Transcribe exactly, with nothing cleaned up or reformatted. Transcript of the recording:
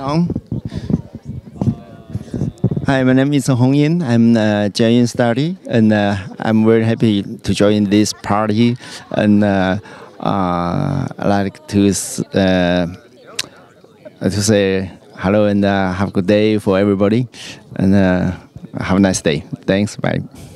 on. Hi, my name is Hong Yin. I'm a J study, and uh, I'm very happy to join this party. And uh, uh, I like to uh, to say hello and uh, have a good day for everybody, and uh, have a nice day. Thanks. Bye.